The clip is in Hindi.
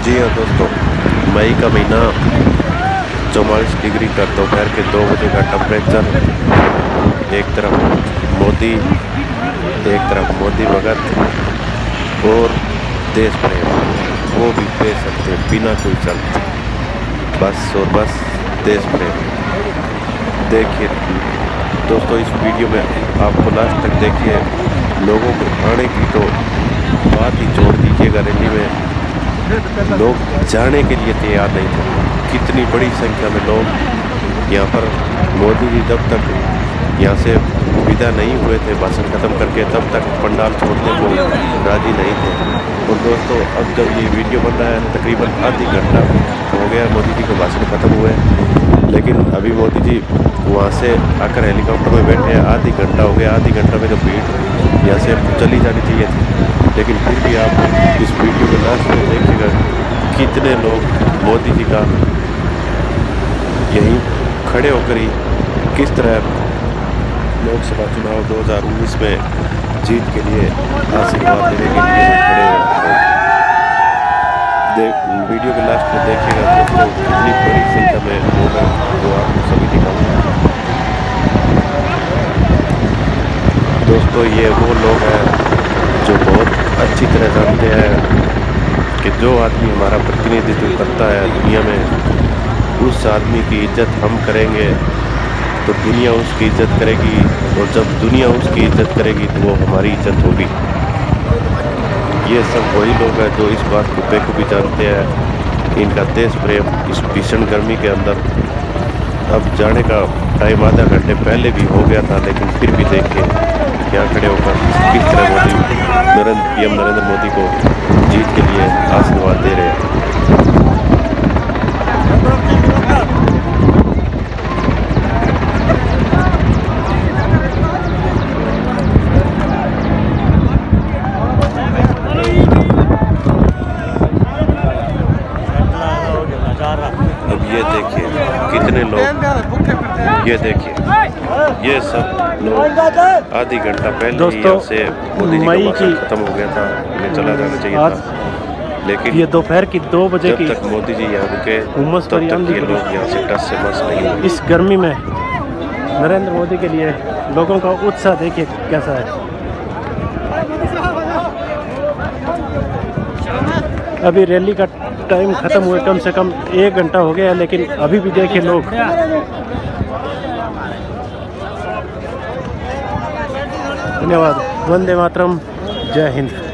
जी हाँ दोस्तों, मई का महीना 44 डिग्री का दोपहर के 2 बजे का टेम्परेचर। एक तरफ मोदी भगत और देश प्रेम, वो भी कह सकते हैं बिना कोई शर्त, बस और बस देश प्रेम। देखिए दोस्तों, इस वीडियो में आपको लास्ट तक देखिए। लोगों को आने की तो बात ही छोड़ दीजिएगा, रैली में लोग जाने के लिए तैयार नहीं थे। कितनी बड़ी संख्या में लोग यहाँ पर मोदी जी जब तक यहाँ से विदा नहीं हुए थे भाषण खत्म करके, तब तक पंडाल छोड़ने को राजी नहीं थे। और दोस्तों, अब जब ये वीडियो बन रहा है तकरीबन आधी घंटा हो गया मोदी जी के भाषण खत्म हुए, लेकिन अभी मोदी जी वहाँ से आकर हेलीकॉप्टर में बैठे हैं। आधी घंटा हो गया। आधी घंटा में तो भीड़ यहाँ से चली जानी चाहिए थी, लेकिन फिर भी आप इस वीडियो के लास्ट में देखिएगा कितने लोग मोदी जी का यहीं खड़े होकर ही किस तरह लोकसभा चुनाव 2019 में जीत के लिए आशीर्वाद देने के लिए खड़े हैं। वीडियो के लास्ट में देखिएगा दोस्तों कितनी बड़ी संख्या में लोग हैं, वो आपको सभी दिखाऊंगा। दोस्तों, ये वो लोग हैं जो बहुत अच्छी तरह जानते हैं कि जो आदमी हमारा प्रतिनिधित्व करता है दुनिया में, उस आदमी की इज्जत हम करेंगे तो दुनिया उसकी इज्जत करेगी, और जब दुनिया उसकी इज्जत करेगी तो वो हमारी इज्जत होगी। ये सब वही लोग हैं जो इस बात को बेखूबी जानते हैं। इनका देश प्रेम इस भीषण गर्मी के अंदर अब जाने का टाइम आधा घंटे पहले भी हो गया था, लेकिन फिर भी देखिए यहाँ खड़े होकर किस तरह पीएम नरेंद्र मोदी को जीत के लिए आशीर्वाद दे रहे हैं। अब ये देखिए कितने लोग, ये देखिए ये सब लोग आधी घंटा पहले ही से मोदी जी का भाषण खत्म हो गया था, उन्हें चला जाना चाहिए था, लेकिन ये दोपहर की 2 बजे की जब तक मोदी जी यहाँ रुके उमस तब तक ये लोग यहाँ से टस से मस नहीं हुए। इस गर्मी में नरेंद्र मोदी के लिए लोगों का उत्साह देखिए कैसा है। अभी रैली का टाइम खत्म हुए कम से कम 1 घंटा हो गया है, लेकिन अभी भी देखिए लोग। धन्यवाद। वंदे मातरम। जय हिंद।